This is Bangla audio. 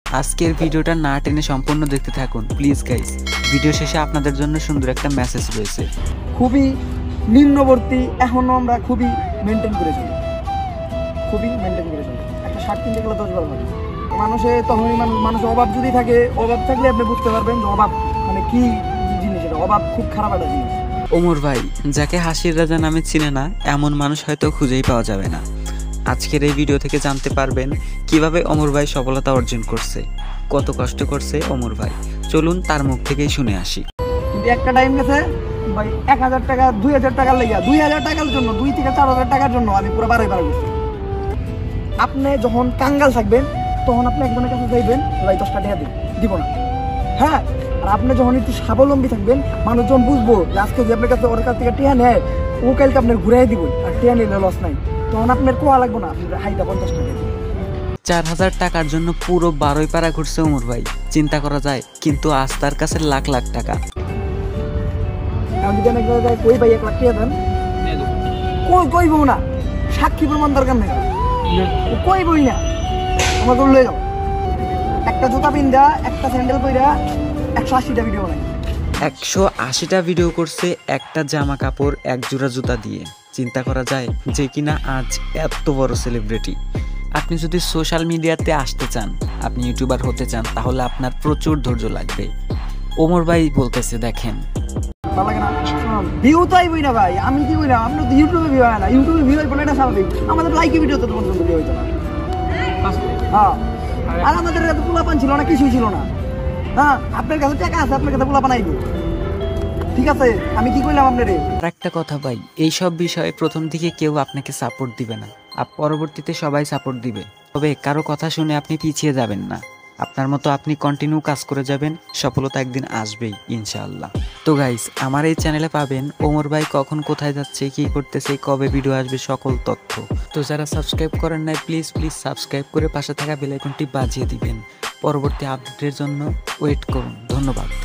আজকের ভিডিওটা না টেনে সম্পূর্ণ দেখতে থাকুন প্লিজ গাইস। ভিডিও শেষে আপনাদের জন্য সুন্দর একটা মেসেজ রয়েছে। খুবই নিম্নবর্তী, এখনো আমরা খুবই মেনটেন করে চলি, একটা শার্ট কিনতে গেলে 10 বার ভাবে মানুষে, তখনই মানুষের অভাব যদি থাকে, অভাব থাকলে আপনি বুঝতে পারবেন যে অভাব মানে কি জিনিস। এটা অভাব খুব খারাপ একটা জিনিস। ওমর ভাই, যাকে হাসির রাজা নামে চিনে না এমন মানুষ হয়তো খুঁজেই পাওয়া যাবে না। আজকের এই ভিডিও থেকে জানতে পারবেন কিভাবে ওমর ভাই সফলতা অর্জন করছে, কত কষ্ট করছে ওমর ভাই। চলুন তার মুখ থেকেই শুনে আসি। কিন্তু একটা টাইম গেছে ভাই, 1000 টাকা 2000 টাকার লেগে, 2000 টাকার জন্য, 2 থেকে 4000 টাকার জন্য আমি পুরো বাড়াই করছি। আপনি যখন কাঙ্গাল থাকবেন তখন আপনি একজনের কাছে যাইবেন, ভাই 10 টাকা দিব না, হ্যাঁ। আর আপনি যখন একটু স্বাবলম্বী থাকবেন, মানুষজন বুঝবো যে আজকে যে আপনার কাছে ওর কাছ থেকে টিয়া নেয়, ও কালকে আপনার ঘুরাই দিব, আর টিয়া নিলে লস নাই, তখন আপনার কোয়া লাগবো না, হাইটা 50 টাকা। 4000 টাকার জন্য পুরো 12 পাড়া ঘুরছে ওমর ভাই, চিন্তা করা যায়। কিন্তু আজ তার কাছে লাখ লাখ টাকা। আমি যদি কই ভাই 1 লাখ টাকা দেন, কইব না, সাক্ষী প্রমাণ দরকার নেই, কইবই না, আমাকে লয়ে যাও। একটা জুতা পিন্দা, একটা স্যান্ডেল পইরা 180টা ভিডিও বানাই। 180টা ভিডিও করছে একটা জামা কাপড়, এক জোড়া জুতা দিয়ে। চিন্তা করা যায় যে কিনা আজ এত বড় সেলিব্রিটি। আপনি যদি সোশ্যাল মিডিয়াতে আসতে চান, আপনি ইউটিউবার হতে চান, তাহলে আপনার প্রচুর ধৈর্য লাগবে। ওমর ভাই বলতেছে দেখেন, ভালো লাগে না, ভিউ তো আইবই না ভাই, আমি দিবই না। আপনি তো ইউটিউবে ভিউ হয় না, ইউটিউবে ভিউ হইবো না, এটা স্বাভাবিক। আমাদের লাইকি ভিডিও তো তখন ভিউ হইতো না, হ্যাঁ। আর আমাদের কাছে পোলাপান ছিল না, কিছুই ছিল না, হ্যাঁ। আপনার কাছে টাকা আছে, আপনার কাছে পোলাপান আইবো, ঠিক আছে। আমি কি কইলাম আপনারে? আর একটা কথা ভাই, এইসব বিষয়ে প্রথম দিকে কেউ আপনাকে সাপোর্ট দিবে না, আর পরবর্তীতে সবাই সাপোর্ট দিবে। তবে কারো কথা শুনে আপনি পিছিয়ে যাবেন না, আপনার মতো আপনি কন্টিনিউ কাজ করে যাবেন, সফলতা একদিন আসবেই ইনশাআল্লাহ। তো গাইস, আমার এই চ্যানেলে পাবেন ওমর ভাই কখন কোথায় যাচ্ছে, কি করতেছে, কবে ভিডিও আসবে, সকল তথ্য। তো যারা সাবস্ক্রাইব করেন নাই প্লিজ সাবস্ক্রাইব করে পাশে থাকা বেল আইকনটি বাজিয়ে দিবেন। পরবর্তী আপডেটের জন্য ওয়েট করুন। ধন্যবাদ।